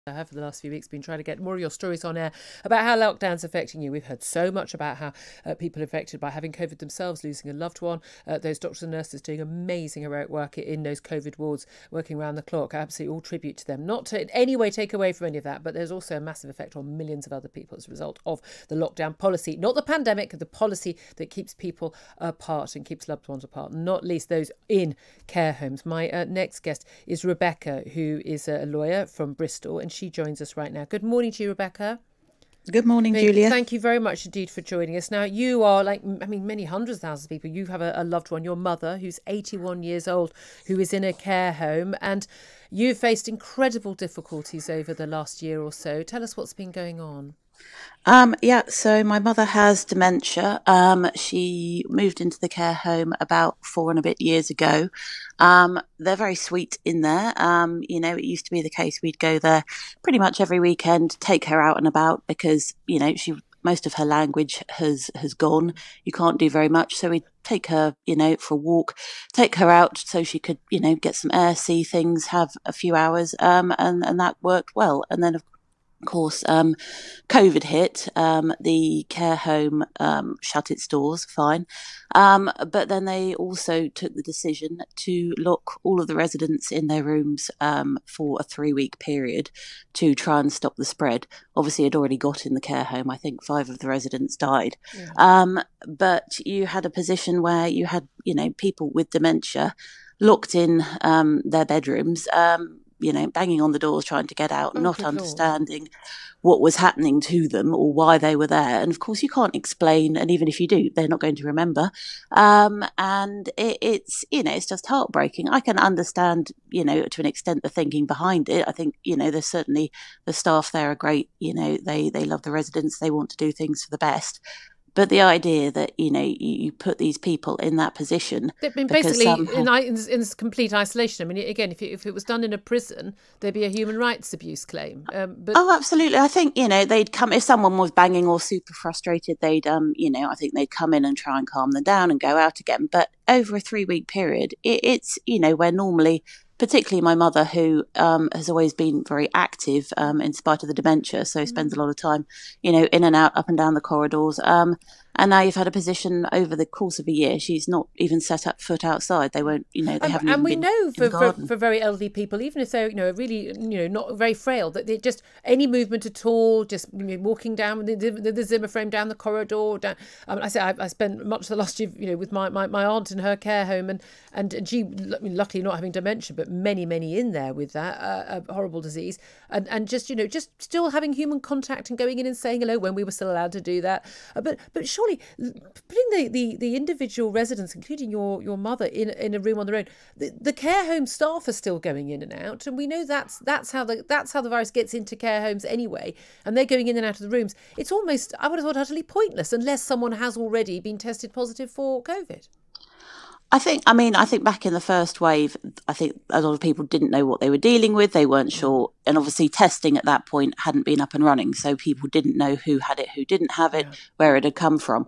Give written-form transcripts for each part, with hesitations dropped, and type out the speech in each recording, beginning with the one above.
I have for the last few weeks been trying to get more of your stories on air about how lockdown's affecting you. We've heard so much about how people are affected by having COVID themselves, losing a loved one. Those doctors and nurses doing amazing heroic work in those COVID wards, working around the clock. Absolutely all tribute to them. Not to in any way take away from any of that, but there's also a massive effect on millions of other people as a result of the lockdown policy. Not the pandemic, the policy that keeps people apart and keeps loved ones apart, not least those in care homes. My next guest is Rebecca, who is a lawyer from Bristol, and she joins us right now. Good morning to you, Rebecca. Good morning, Julia. Thank you very much indeed for joining us. Now, you are many hundreds of thousands of people. You have a loved one, your mother, who's 81 years old, who is in a care home, and you've faced incredible difficulties over the last year or so. Tell us what's been going on. So my mother has dementia. She moved into the care home about 4 and a bit years ago. They're very sweet in there. It used to be the case we'd go there pretty much every weekend, take her out and about because, most of her language has gone. You can't do very much. So we'd take her, for a walk, take her out so she could, get some air, see things, have a few hours. And that worked well. And then, of course, COVID hit. The care home shut its doors, fine. But then they also took the decision to lock all of the residents in their rooms for a 3-week period to try and stop the spread. Obviously, it already got in the care home. I think 5 of the residents died. Yeah. But you had a position where you had, people with dementia locked in their bedrooms, banging on the doors, trying to get out, not understanding what was happening to them or why they were there. And of course, you can't explain. And even if you do, they're not going to remember. And it's just heartbreaking. I can understand, to an extent, the thinking behind it. I think, there's certainly the staff there are great. They love the residents. They want to do things for the best. But the idea that, you put these people in that position. I mean, basically, in complete isolation. I mean, again, if it was done in a prison, there'd be a human rights abuse claim. Oh, absolutely. I think, they'd come, if someone was banging or super frustrated, they'd, I think they'd come in and try and calm them down and go out again. But over a 3-week period, it's, where normally, particularly my mother, who has always been very active in spite of the dementia, so spends a lot of time, in and out, up and down the corridors. And now you've had a position over the course of a year. She's not even set up foot outside. They won't, they haven't. And we even know been in the garden. for very elderly people, even if they're, really, not very frail, that they just any movement at all, just walking down the Zimmer frame down the corridor. Down. I spent much of the last year, with my aunt in her care home, and she, luckily not having dementia, but many in there with that horrible disease, and just still having human contact and going in and saying hello when we were still allowed to do that. But surely putting the individual residents, including your mother, in a room on their own, the care home staff are still going in and out, and we know that's how the virus gets into care homes anyway, and they're going in and out of the rooms. It's almost, I would have thought, utterly pointless unless someone has already been tested positive for COVID. I think back in the first wave, I think a lot of people didn't know what they were dealing with. They weren't sure. And obviously testing at that point hadn't been up and running. So people didn't know who had it, who didn't have it, where it had come from.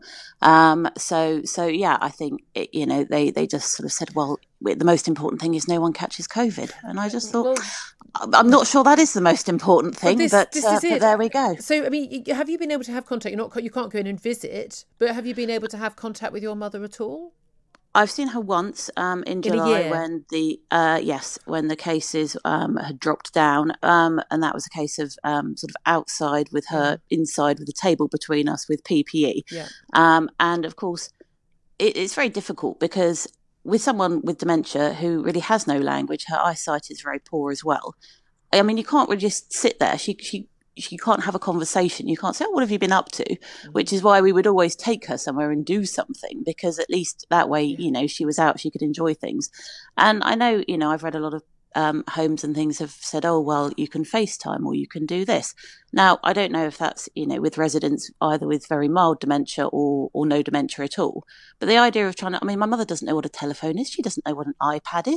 I think, they just sort of said, well, the most important thing is no one catches COVID. And I just thought, I'm not sure that is the most important thing, but there we go. So, I mean, have you been able to have contact? You can't go in and visit, but have you been able to have contact with your mother at all? I've seen her once in July when the cases had dropped down, and that was a case of sort of outside with her, inside with a table between us with PPE. Yeah. And of course, it's very difficult because with someone with dementia who really has no language, her eyesight is very poor as well. I mean, you can't really just sit there. She can't have a conversation. You can't say, oh, what have you been up to? Which is why we would always take her somewhere and do something, because at least that way, she was out, she could enjoy things. And I know, I've read a lot of homes and things have said, oh, well, you can FaceTime or you can do this. Now, I don't know if that's, with residents either with very mild dementia or no dementia at all. But the idea of my mother doesn't know what a telephone is. She doesn't know what an iPad is.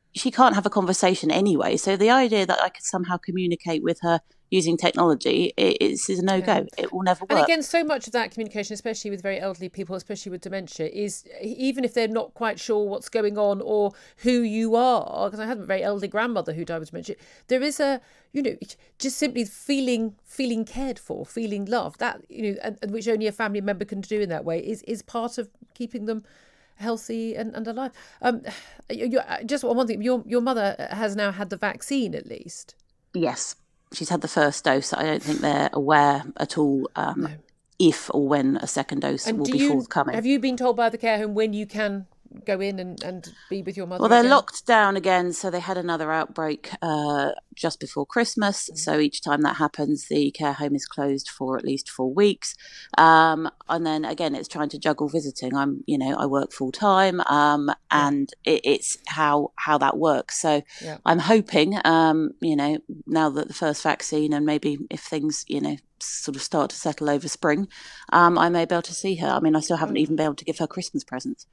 she can't have a conversation anyway. So the idea that I could somehow communicate with her using technology is a no Yeah. go. It will never And work. again, so much of that communication, especially with very elderly people, especially with dementia, is even if they're not quite sure what's going on or who you are, because I had a very elderly grandmother who died with dementia, there is a, just simply feeling cared for, feeling loved, that, and which only a family member can do in that way, is part of keeping them healthy and alive. Just one thing, your mother has now had the vaccine at least. Yes, she's had the first dose. I don't think they're aware at all No. if or when a second dose And will be forthcoming. have you been told by the care home when you can go in and be with your Well, mother they're again? locked down again, so they had another outbreak just before Christmas. So each time that happens, the care home is closed for at least 4 weeks. And then again, it's trying to juggle visiting. I work full time, Yeah, and it's how that works. So yeah. I'm hoping, now that the first vaccine and maybe if things, sort of start to settle over spring, I may be able to see her. I mean, I still haven't Oh. even been able to give her Christmas presents.